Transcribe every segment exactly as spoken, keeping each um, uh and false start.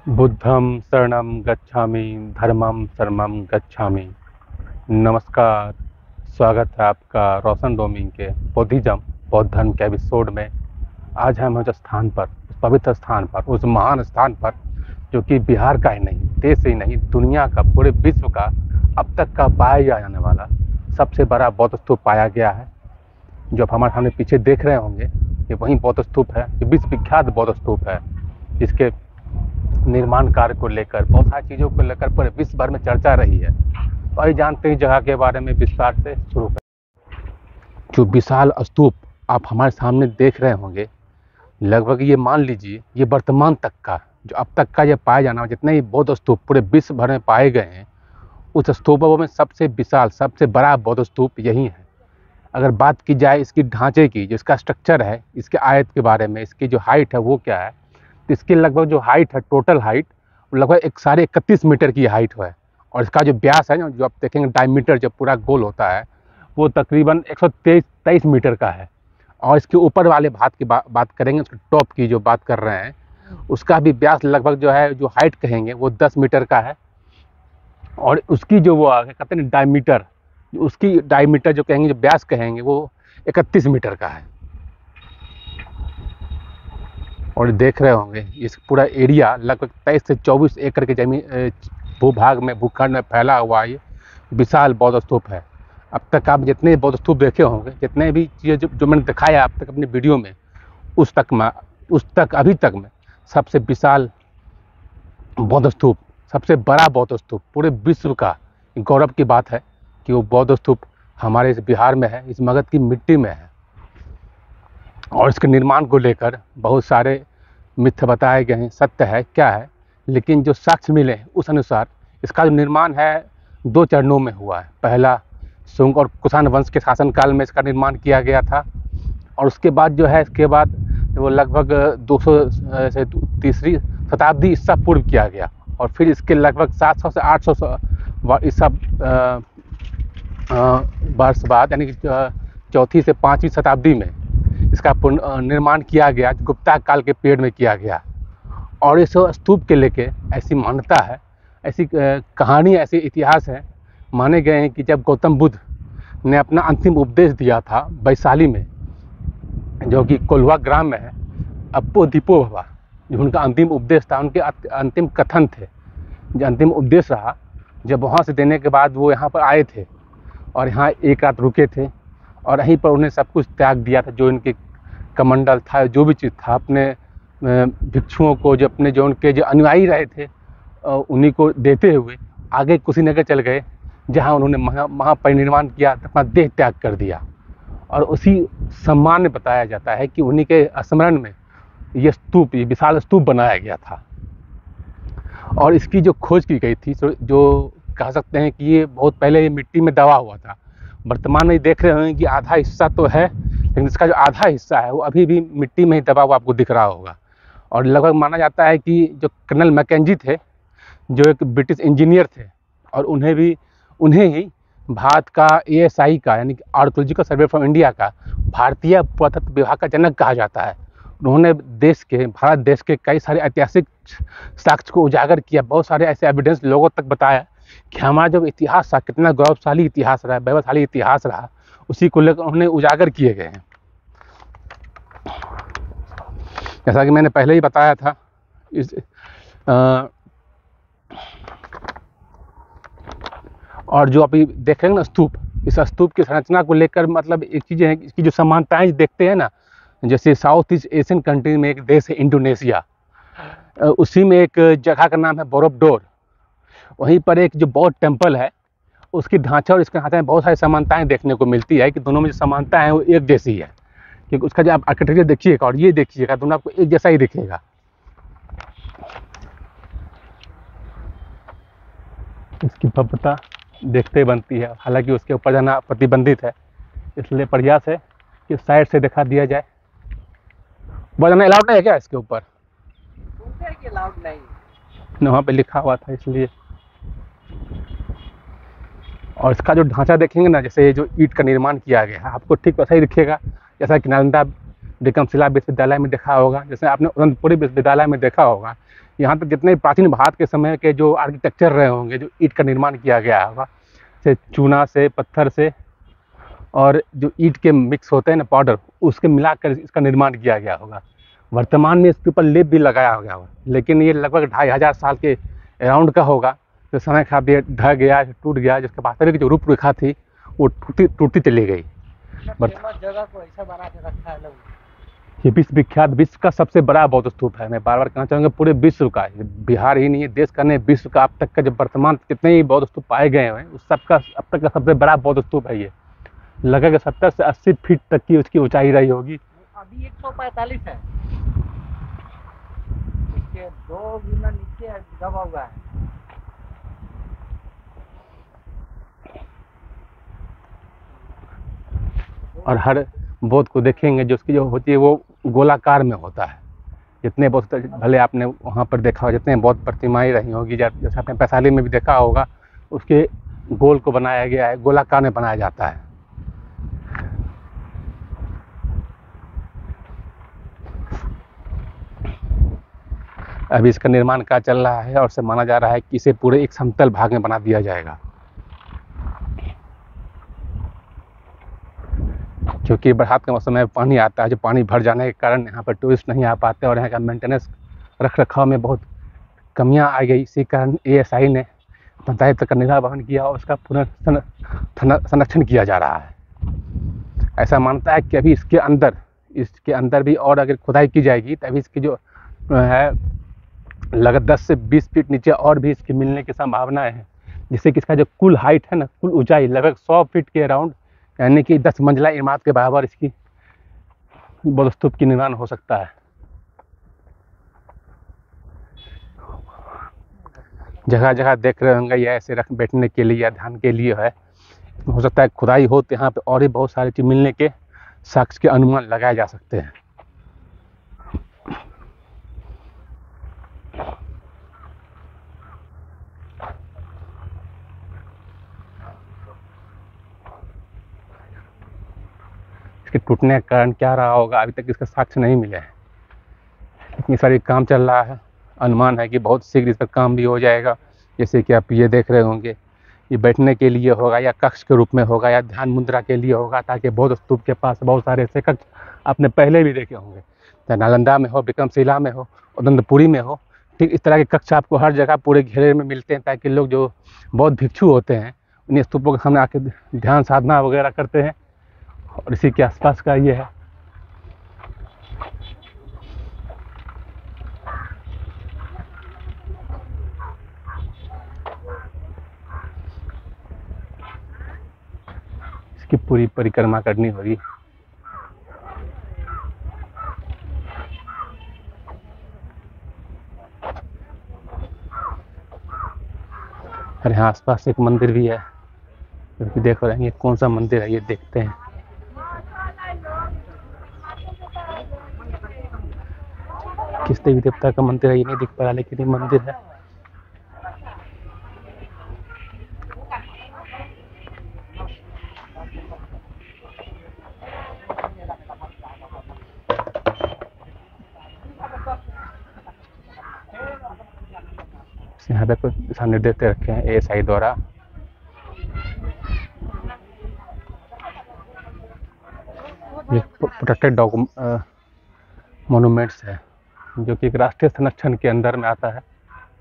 बुद्धं शरणं गच्छामि, धर्मं शरणं गच्छामि। नमस्कार, स्वागत है आपका रोशन डोमिंग के बुद्धिज्म बौद्ध धर्म के एपिसोड में। आज हम उस स्थान पर, उस पवित्र स्थान पर, उस महान स्थान पर जो कि बिहार का ही नहीं, देश ही नहीं, दुनिया का, पूरे विश्व का अब तक का पाया जाने वाला सबसे बड़ा बौद्ध स्तूप पाया गया है। जो आप हमारे सामने पीछे देख रहे होंगे, ये वही बौद्ध स्तूप है, ये विश्व विख्यात बौद्ध स्तूप है। इसके निर्माण कार्य को लेकर, बहुत सारी चीज़ों को लेकर पूरे विश्व भर में चर्चा रही है। तो आइए जानते हैं जगह के बारे में विस्तार से शुरू करें। जो विशाल स्तूप आप हमारे सामने देख रहे होंगे, लगभग ये मान लीजिए ये वर्तमान तक का, जो अब तक का ये पाया जाना, जितने ही बौद्ध स्तूप पूरे विश्व भर में पाए गए हैं, उस स्तूपों में सबसे विशाल, सबसे बड़ा बौद्ध स्तूप यही है। अगर बात की जाए इसकी ढांचे की, जो इसका स्ट्रक्चर है, इसके आयत के बारे में, इसकी जो हाइट है वो क्या है, तो इसकी लगभग जो हाइट है, टोटल हाइट लगभग एक साढ़े इकतीस मीटर की हाइट है। और इसका जो व्यास है, जो आप देखेंगे डायमीटर जो पूरा गोल होता है, वो तकरीबन एक सौ तेईस तेईस मीटर का है। और इसके ऊपर वाले भाग की बा, बात करेंगे, उसके टॉप की जो बात कर रहे हैं, उसका भी व्यास लगभग जो है, जो हाइट कहेंगे वो दस मीटर का है। और उसकी जो वो कहते हैं डायमीटर, उसकी डायमीटर जो कहेंगे, जो व्यास कहेंगे, वो इकतीस मीटर का है। और देख रहे होंगे इस पूरा एरिया लगभग तेईस से चौबीस एकड़ के जमीन भूभाग में, भूखंड में फैला हुआ ये विशाल बौद्ध स्तूप है। अब तक आप जितने बौद्ध स्तूप देखे होंगे, जितने भी चीज़ें जो, जो मैंने दिखाया आप तक अपनी वीडियो में, उस तक में उस तक अभी तक में सबसे विशाल बौद्ध स्तूप, सबसे बड़ा बौद्ध स्तूप पूरे विश्व का गौरव की बात है कि वो बौद्ध स्तूप हमारे इस बिहार में है, इस मगध की मिट्टी में है। और इसके निर्माण को लेकर बहुत सारे मिथ्य बताए गए हैं, सत्य है क्या है, लेकिन जो साक्ष्य मिले उस अनुसार इसका जो निर्माण है दो चरणों में हुआ है। पहला शुंग और कुषाण वंश के शासनकाल में इसका निर्माण किया गया था, और उसके बाद जो है, इसके बाद वो लगभग दो सौ से तीसरी शताब्दी ईसा पूर्व किया गया। और फिर इसके लगभग सात सौ से आठ सौ ईसा वर्ष बाद, यानी कि चौथी से पाँचवीं शताब्दी में इसका निर्माण किया गया, गुप्ता काल के पीरियड में किया गया। और इस स्तूप के लेके ऐसी मान्यता है, ऐसी कहानी, ऐसे इतिहास है, माने गए हैं कि जब गौतम बुद्ध ने अपना अंतिम उपदेश दिया था वैशाली में, जो कि कोल्हुआ ग्राम में है, अप्पो दीपो भवा, जो उनका अंतिम उपदेश था, उनके अंतिम कथन थे, जो अंतिम उपदेश रहा, जब वहाँ से देने के बाद वो यहाँ पर आए थे और यहाँ एक रात रुके थे, और यहीं पर उन्हें सब कुछ त्याग दिया था, जो इनके कमंडल था, जो भी चीज़ था, अपने भिक्षुओं को, जो अपने जो उनके जो अनुयायी रहे थे, उन्हीं को देते हुए आगे कुशीनगर चल गए, जहां उन्होंने महा महापरिनिर्वाण किया, अपना देह त्याग कर दिया। और उसी सम्मान में बताया जाता है कि उन्हीं के स्मरण में ये स्तूप, ये विशाल स्तूप बनाया गया था। और इसकी जो खोज की गई थी, जो कह सकते हैं कि ये बहुत पहले ये मिट्टी में दबा हुआ था। वर्तमान में देख रहे होंगे कि आधा हिस्सा तो है, लेकिन इसका जो आधा हिस्सा है वो अभी भी मिट्टी में ही दबा हुआ आपको दिख रहा होगा। और लगभग माना जाता है कि जो कर्नल मैकेंजी थे, जो एक ब्रिटिश इंजीनियर थे, और उन्हें भी उन्हें ही भारत का ए एस आई का, यानी कि आर्कोलॉजिकल सर्वे ऑफ इंडिया का भारतीय पुरातत्व विभाग का जनक कहा जाता है। उन्होंने देश के, भारत देश के कई सारे ऐतिहासिक साक्ष्य को उजागर किया, बहुत सारे ऐसे एविडेंस लोगों तक बताया कि हमारा जो इतिहास था, कितना गौरवशाली इतिहास रहा, वैभवशाली इतिहास रहा, उसी को लेकर उन्हें उजागर किए गए हैं। जैसा कि मैंने पहले ही बताया था, इस आ, और जो अभी देखेंगे ना स्तूप, इस स्तूप की संरचना को लेकर मतलब एक चीज़ है, इसकी जो समानताएं देखते हैं ना, जैसे साउथ ईस्ट एशियन कंट्री में एक देश है इंडोनेशिया, उसी में एक जगह का नाम है बोरोबुदुर, वहीं पर एक जो बौद्ध टेम्पल है, उसकी ढांचा और इसके ढांचे में बहुत सारी समानताएं देखने को मिलती है, कि दोनों में जो समानता है वो एक जैसी है। क्योंकि उसका जो आप आर्किटेक्चर देखिएगा और ये देखिएगा, दोनों आपको एक जैसा ही दिखेगा। इसकी भव्यता देखते बनती है, हालांकि उसके ऊपर जाना प्रतिबंधित है, इसलिए प्रयास है कि साइड से दिखा दिया जाए। जाना अलाउड नहीं है क्या इसके ऊपर? अलाउड नहीं, वहाँ पे लिखा हुआ था इसलिए। और इसका जो ढांचा देखेंगे ना, जैसे जो ईंट का निर्माण किया गया है, आपको ठीक वैसा ही दिखेगा जैसा कि नालंदा विक्रमशिला विश्वविद्यालय में देखा होगा, जैसे आपने उदयपुरी विश्वविद्यालय में देखा होगा यहाँ तक जितने प्राचीन भारत के समय के जो आर्किटेक्चर रहे होंगे, जो ईंट का निर्माण किया गया होगा, से चूना से, पत्थर से, और जो ईंट के मिक्स होते हैं ना पाउडर, उसके मिलाकर इसका निर्माण किया गया होगा। वर्तमान में इसके ऊपर लेप भी लगाया गया होगा, लेकिन ये लगभग ढाई हजार साल के अराउंड का होगा। तो समय के साथ ये ढह गया, टूट गया, जिसके वास्तविक जो रूपरेखा थी वो टूटती टूटती चली गई। बट फेमस जगह को ऐसा बना के रखा है लोग। ये विश्व विख्यात, विश्व का सबसे बड़ा बौद्ध स्तूप है। मैं बार बार कहना चाहूँगा, पूरे विश्व का, ये बिहार ही नहीं है, देश का नहीं, विश्व का अब तक का जो वर्तमान कितने ही बौद्ध स्तूप पाए गए हैं, उस सबका अब तक का सबसे बड़ा बौद्ध स्तूप है ये। लगभग सत्तर से अस्सी फीट तक की उसकी ऊंचाई रही होगी। अभी एक सौ पैंतालीस है, इसके दो गुना नीचे दबा हुआ है। और हर बौद्ध को देखेंगे जो उसकी जो होती है वो गोलाकार में होता है। जितने बौद्ध, भले आपने वहाँ पर देखा हो, जितने बौद्ध प्रतिमाएं रही होगी, जैसे आपने वैशाली में भी देखा होगा, उसके गोल को बनाया गया है, गोलाकार में बनाया जाता है। अभी इसका निर्माण कार्य चल रहा है और से माना जा रहा है कि इसे पूरे एक समतल भाग में बना दिया जाएगा, क्योंकि बरसात के मौसम में पानी आता है, जो पानी भर जाने के कारण यहाँ पर टूरिस्ट नहीं आ पाते और यहाँ का मेंटेनेंस, रख रखाव में बहुत कमियाँ आ गई। इसी कारण ए एस आई ने पंचायत का निर्माण किया और उसका पुनर्संरक्षण किया जा रहा है। ऐसा मानता है कि अभी इसके अंदर इसके अंदर भी और अगर खुदाई की जाएगी तभी इसकी जो है लगभग दस से बीस फीट नीचे और भी इसके मिलने की संभावनाएं हैं, जिससे कि इसका जो कुल हाइट है ना, कुल ऊंचाई लगभग सौ फीट के अराउंड, यानी कि दस मंजिला इमारत के बराबर इसकी बौद्ध स्तूप की निर्माण हो सकता है। जगह जगह देख रहे होंगे ये ऐसे रख बैठने के लिए या ध्यान के लिए है। हो सकता है खुदाई हो तो यहाँ पे और भी बहुत सारी चीज मिलने के साक्ष्य के अनुमान लगाए जा सकते हैं। इसके टूटने का कारण क्या रहा होगा, अभी तक इसका साक्ष्य नहीं मिले हैं। इतनी सारी काम चल रहा है, अनुमान है कि बहुत शीघ्र इस पर काम भी हो जाएगा। जैसे कि आप ये देख रहे होंगे, ये बैठने के लिए होगा या कक्ष के रूप में होगा या ध्यान मुद्रा के लिए होगा, ताकि बौद्ध स्तूप के पास बहुत सारे ऐसे कक्ष आपने पहले भी देखे होंगे, चाहे नालंदा में हो, विक्रमशिला में हो, उदंतपुरी में हो। ठीक इस तरह के कक्ष आपको हर जगह पूरे घेरे में मिलते हैं, ताकि लोग जो बौद्ध भिक्षु होते हैं उन्हीं स्तूपों के सामने आके ध्यान साधना वगैरह करते हैं। और इसी के आसपास का ये है। इसकी पूरी परिक्रमा करनी होगी। और यहाँ आसपास एक मंदिर भी है, क्योंकि देख रहे हैं ये कौन सा मंदिर है, ये देखते हैं। किस देवी देवता का मंदिर है ये नहीं दिख पा रहा, लेकिन ये मंदिर है। यहाँ पे कुछ दिशा निर्देश रखे हैं ए एस आई द्वारा। ये प्रोटेक्टेड डॉक्यूमेंट मोनूमेंट्स है, जो कि एक राष्ट्रीय संरक्षण के अंदर में आता है।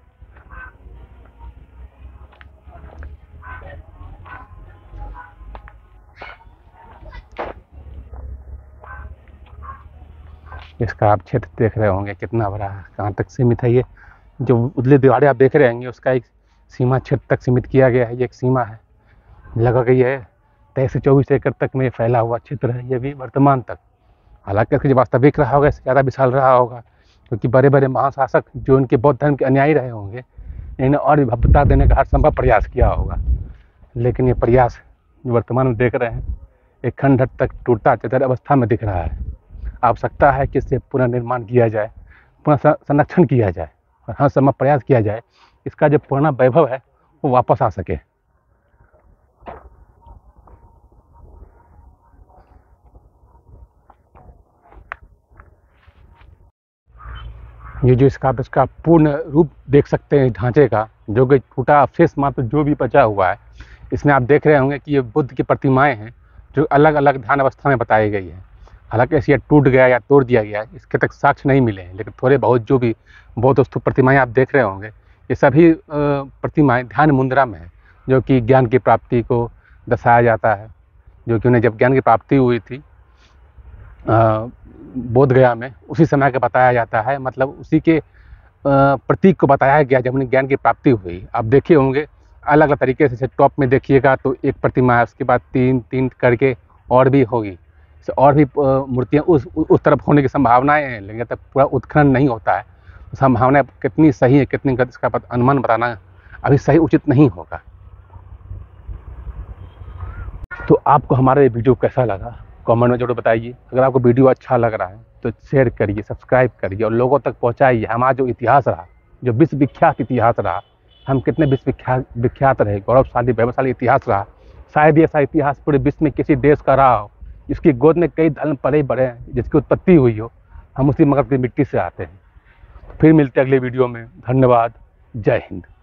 इसका आप क्षेत्र देख रहे होंगे कितना बड़ा है, कहाँ तक सीमित है। ये जो उजली दीवारें आप देख रहे होंगे उसका एक सीमा क्षेत्र तक सीमित किया गया है। ये एक सीमा है, लगभग ये तेईस से चौबीस एकड़ तक में फैला हुआ क्षेत्र है ये भी वर्तमान तक। हालांकि इसका जो वास्तविक रहा होगा इससे ज़्यादा विशाल रहा होगा, क्योंकि बड़े बड़े महाशासक जो उनके बौद्ध धर्म के अनुयायी रहे होंगे, इन्होंने और भी भव्यता देने का हर संभव प्रयास किया होगा। लेकिन ये प्रयास जो वर्तमान में देख रहे हैं एक खंड हद तक टूटता चतर अवस्था में दिख रहा है। आवश्यकता है कि इससे पुनर्निर्माण किया जाए, पुनः संरक्षण किया जाए और हर संभव प्रयास किया जाए, इसका जो पुराना वैभव है वो वापस आ सके। ये जो इसका आप इसका पूर्ण रूप देख सकते हैं ढांचे का, जो कि टूटा अवशेष मात्र जो भी बचा हुआ है। इसमें आप देख रहे होंगे कि ये बुद्ध की प्रतिमाएं हैं जो अलग अलग ध्यान अवस्था में बताई गई है। हालांकि ऐसे ये टूट गया या तोड़ दिया गया है, इसके तक साक्ष्य नहीं मिले हैं, लेकिन थोड़े बहुत जो भी बौद्ध स्तूप प्रतिमाएं आप देख रहे होंगे, ये सभी प्रतिमाएं ध्यान मुद्रा में है, जो कि ज्ञान की प्राप्ति को दर्शाया जाता है। जो कि उन्हें जब ज्ञान की प्राप्ति हुई थी बोध गया में, उसी समय का बताया जाता है, मतलब उसी के प्रतीक को बताया गया जब उन्हें ज्ञान की प्राप्ति हुई। आप देखे होंगे अलग अलग तरीके से, टॉप में देखिएगा तो एक प्रतिमा है, उसके बाद तीन तीन करके और भी होगी, और भी मूर्तियाँ उस उस तरफ होने की संभावनाएं हैं, लेकिन तब पूरा उत्खनन नहीं होता है। संभावनाएं कितनी सही है कितनी गलत, इसका अनुमान बताना अभी सही उचित नहीं होगा। तो आपको हमारा ये वीडियो कैसा लगा कमेंट में जरूर बताइए। अगर आपको वीडियो अच्छा लग रहा है तो शेयर करिए, सब्सक्राइब करिए और लोगों तक पहुंचाइए हमारा जो इतिहास रहा, जो विश्व विख्यात इतिहास रहा, हम कितने विश्व विख्यात विख्यात रहे, गौरवशाली वैभवशाली इतिहास रहा। शायद ये ऐसा इतिहास पूरे विश्व में किसी देश का रहा हो जिसकी गोद में कई धर्म पले बढ़े हैं, जिसकी उत्पत्ति हुई हो। हम उसी मगध की मिट्टी से आते हैं। फिर मिलते हैं अगले वीडियो में। धन्यवाद। जय हिंद।